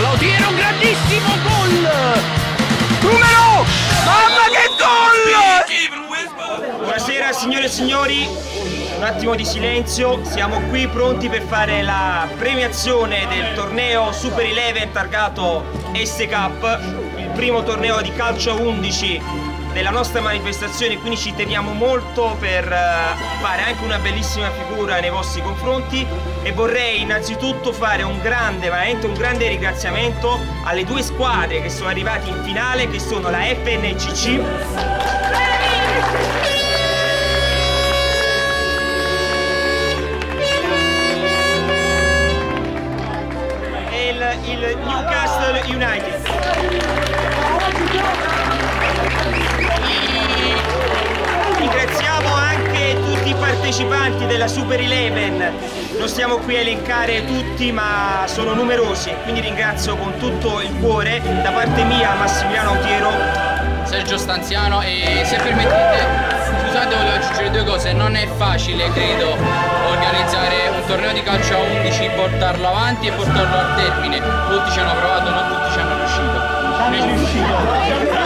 Lautiero, un grandissimo gol! Numero! Mamma che gol! Buonasera signore e signori, un attimo di silenzio, siamo qui pronti per fare la premiazione del torneo Super 11 targato S Cup, il primo torneo di calcio a 11 della nostra manifestazione, quindi ci teniamo molto per fare anche una bellissima figura nei vostri confronti e vorrei innanzitutto fare veramente un grande ringraziamento alle due squadre che sono arrivate in finale, che sono la FNCC e il Newcastle United. Ringraziamo anche tutti i partecipanti della Super 11, non stiamo qui a elencare tutti ma sono numerosi, quindi ringrazio con tutto il cuore da parte mia Massimiliano Lautiero, Sergio Stanziano e se permettete, scusate, volevo aggiungere due cose. Non è facile, credo, organizzare un torneo di calcio a 11, portarlo avanti e portarlo a termine. Molti ci hanno provato, non tutti ci hanno riuscito.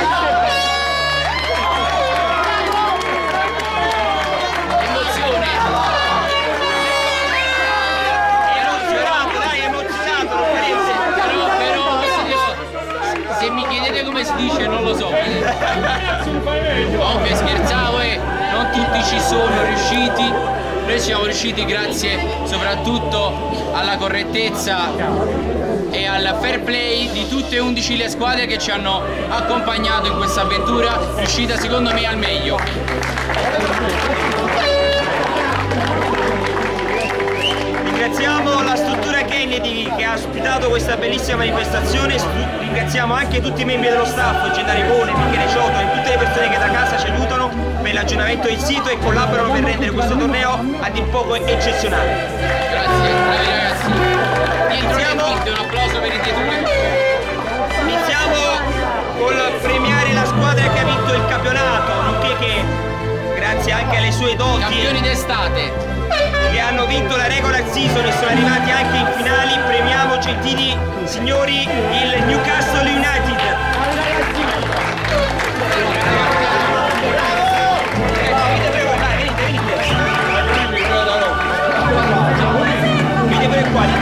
Se mi chiedete come si dice non lo so. Ovvio, scherzavo e non tutti ci sono riusciti. Noi siamo riusciti grazie soprattutto alla correttezza e al fair play di tutte e 11 le squadre che ci hanno accompagnato in questa avventura, riuscita secondo me al meglio. Ringraziamo la struttura Kennedy che ha ospitato questa bellissima manifestazione, ringraziamo anche tutti i membri dello staff, Gennaro Ivone, Michele Cioto e tutte le persone che da casa ci aiutano per l'aggiornamento del sito e collaborano per rendere questo torneo a dir poco eccezionale. Grazie, bravi ragazzi. Un applauso per i titoli. Iniziamo col premiare la squadra che ha vinto il campionato, nonché che grazie anche alle sue doti campioni d'estate che hanno vinto la regular season e sono arrivati anche in finali, premiamo gentili signori il Newcastle United. Venite pure qua,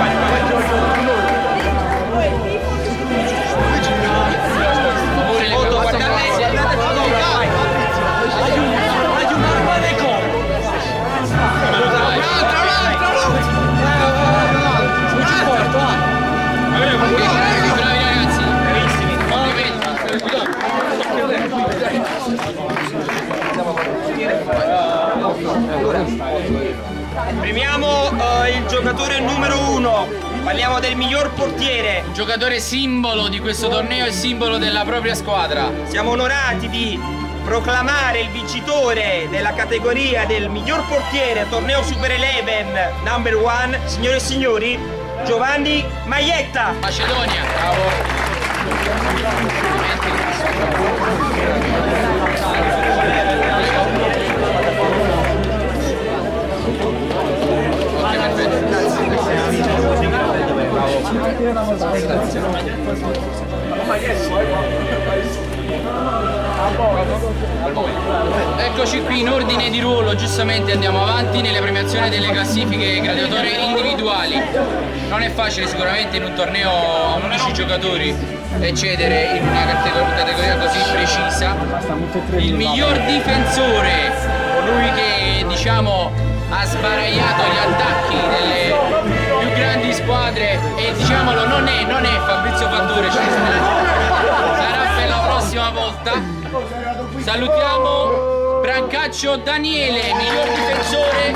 premiamo il giocatore numero 1, parliamo del miglior portiere. Un giocatore simbolo di questo torneo e simbolo della propria squadra. Siamo onorati di proclamare il vincitore della categoria del miglior portiere torneo Super 11 number 1, signore e signori, Giovanni Maietta. Macedonia. Bravo. Eccoci qui in ordine di ruolo, giustamente andiamo avanti nelle premiazioni delle classifiche gladiatori individuali. Non è facile sicuramente in un torneo a 11 giocatori eccedere in una categoria così precisa. Il miglior difensore, colui che diciamo ha sbaragliato gli attacchi delle più grandi squadre e diciamolo non è Fabrizio Fattore, sarà per la prossima volta. Salutiamo Brancaccio Daniele, miglior difensore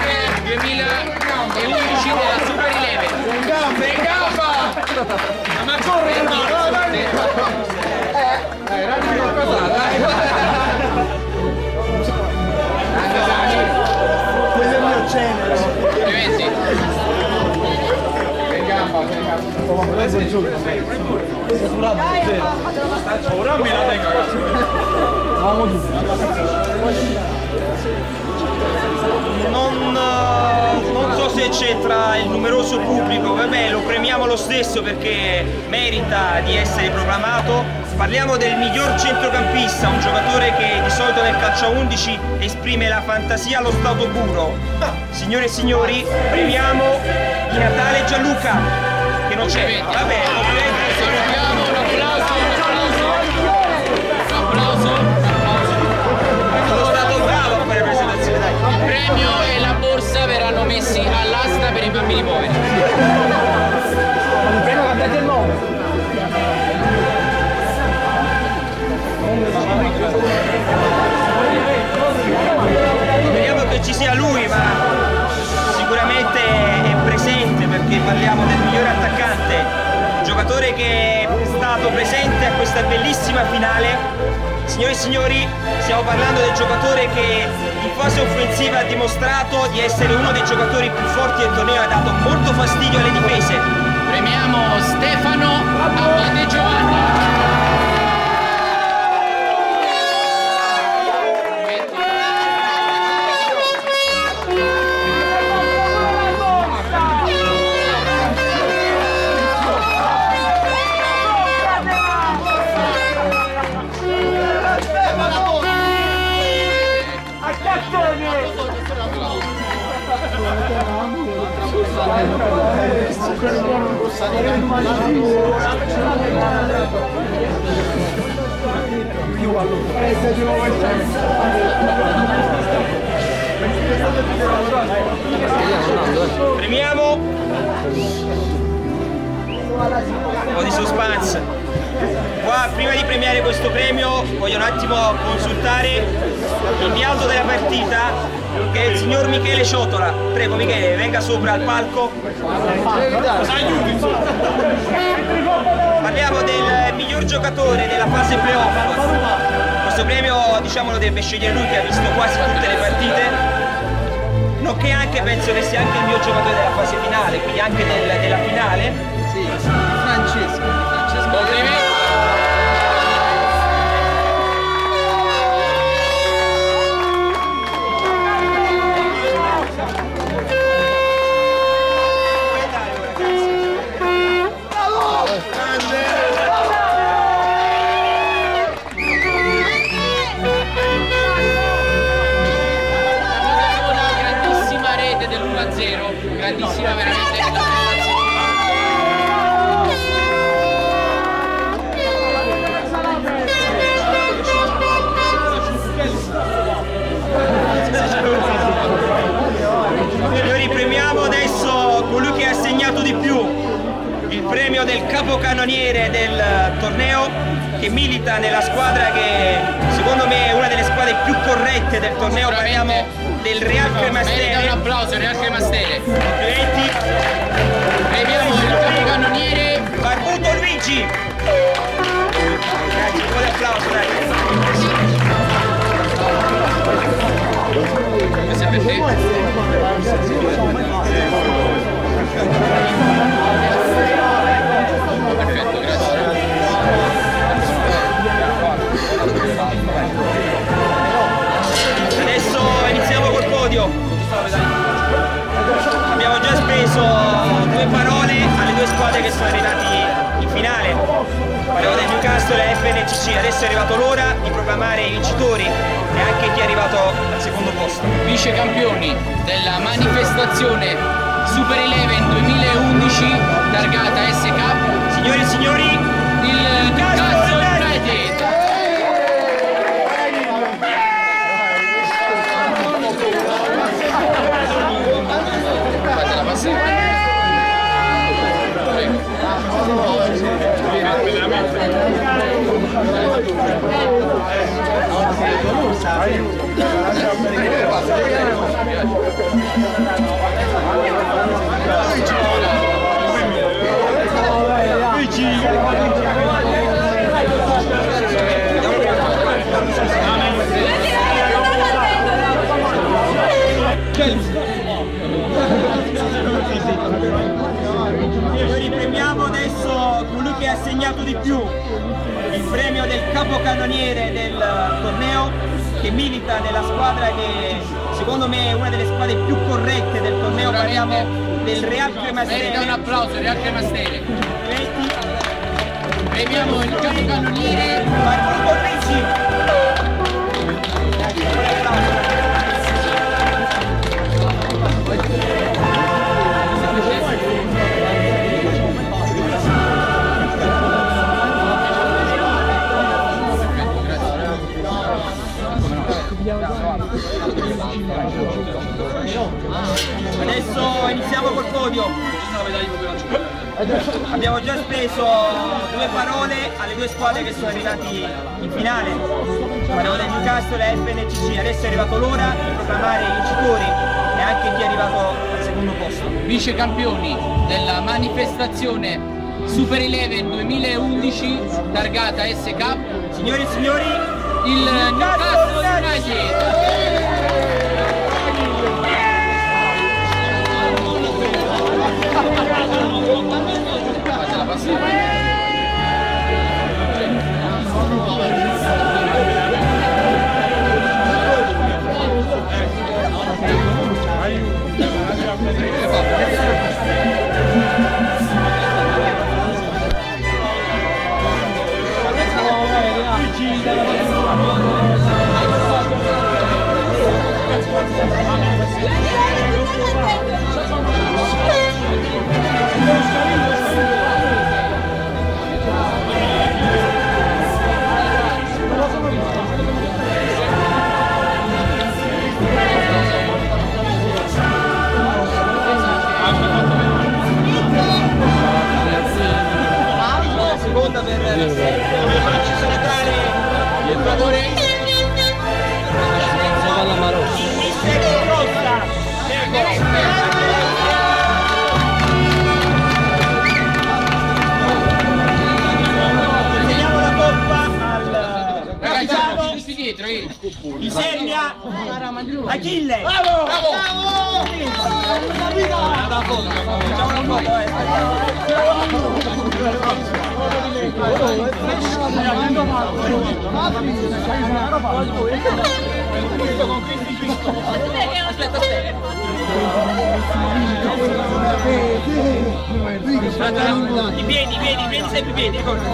2011 della Super 11. In gamba! Ma corre Non so applauso c'è tra il numeroso pubblico, vabbè, lo premiamo lo stesso perché merita di essere proclamato. Parliamo del miglior centrocampista, un giocatore che di solito nel calcio a 11 esprime la fantasia allo stato puro. Signore e signori, premiamo di Natale Gianluca, che non c'è. Vabbè, sono stato bravo a fare la presentazione, dai. Il premio e la borsa verranno messi all'asta per i bambini poveri. Cambiate il nome. Speriamo che ci sia lui, ma sicuramente è presente perché parliamo del migliore attaccante, un giocatore che è stato presente a questa bellissima finale. Signore e signori, stiamo parlando del giocatore che in fase offensiva ha dimostrato di essere uno dei giocatori più forti del torneo e ha dato molto fastidio alle difese. Premiamo Stefano Abate Giovanni. Premiamo un po' di suspense. Qua, prima di premiare questo premio, voglio un attimo consultare l'inviato della partita, che è il signor Michele Ciotola. Prego Michele, venga sopra al palco. Parliamo del miglior giocatore della fase playoff. Questo premio, diciamo, lo deve scegliere lui, che ha visto quasi tutte le partite, nonché anche penso che sia anche il mio giocatore della fase finale, quindi anche della finale. Sì, Francesco. Complimenti. Grandissima veramente la Signori, premiamo adesso colui che ha segnato di più, il premio del capocannoniere del torneo, che milita nella squadra che secondo me è una delle squadre più corrette del torneo. Parliamo del Real Cremastele. merita un applauso, Real Cremastele. Complimenti. Premiamo il capocannoniere Barbuto Luigi. Grazie, un po' di applauso, dai. Questo è per te. Perfetto, grazie. Adesso iniziamo col podio. Abbiamo già speso 2 parole alle 2 squadre che sono arrivati in finale. Parliamo del Newcastle e FNCC. Adesso è arrivato l'ora di proclamare i vincitori e anche chi è arrivato al secondo posto. Vice campioni della manifestazione Super Eleven 2011 targata SK. Signore e signori, Il Newcastle United. Fatela passare. Noi ripremiamo adesso colui che ha ha segnato di più, il premio del capocannoniere del torneo, che milita nella squadra che secondo me è una delle squadre più corrette del torneo. Parliamo del Real Cremastere. Merita un applauso, Real Cremastere. Complimenti. Premiamo il capocannoniere Marco Ricci. Adesso iniziamo col podio. Abbiamo già speso 2 parole alle 2 squadre che sono arrivati in finale. Parliamo del Newcastle e FNCC. Adesso è arrivato l'ora di proclamare i vincitori e anche chi è arrivato al secondo posto. Vice campioni della manifestazione Super Eleven 2011 targata SK. Signori e signori, Il Newcastle United. di Serbia, Achille! Bravo! I piedi sempre i piedi, ricorda.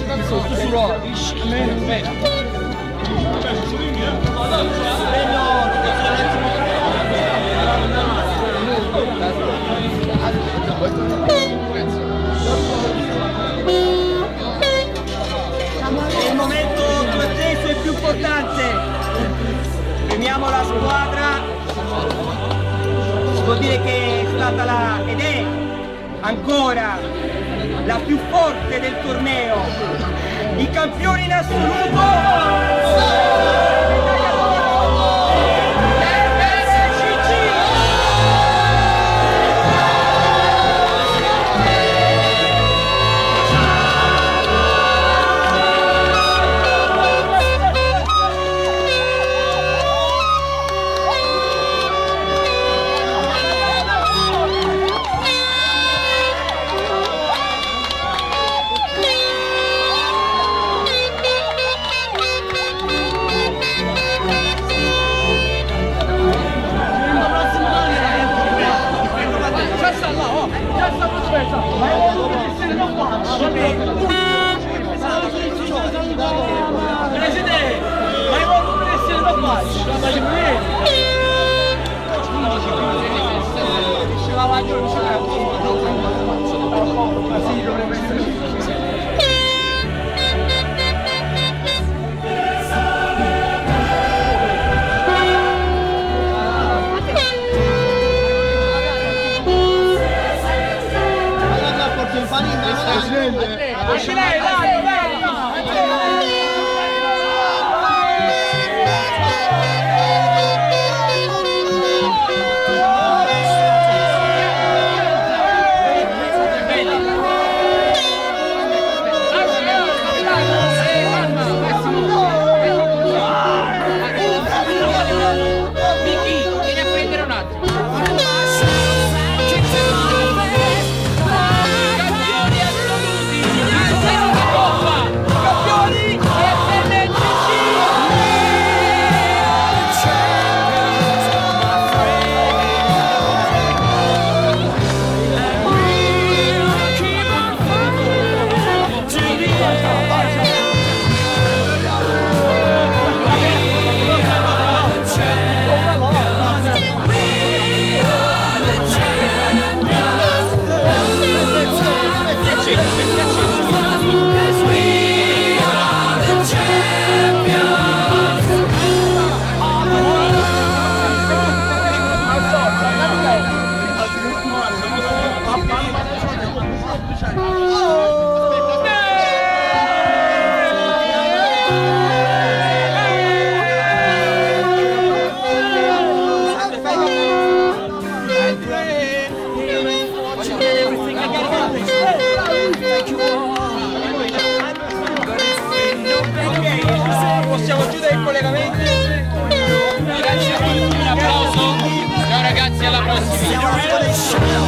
È il momento più atteso e più importante. Premiamo la squadra. Si può dire che è stata ed è ancora la più forte del torneo. I campioni in assoluto. Presidente, ma io voglio essere da Campioni assoluti! siamo giù dai collegamenti. Grazie a tutti, un applauso. Ciao ragazzi, alla prossima.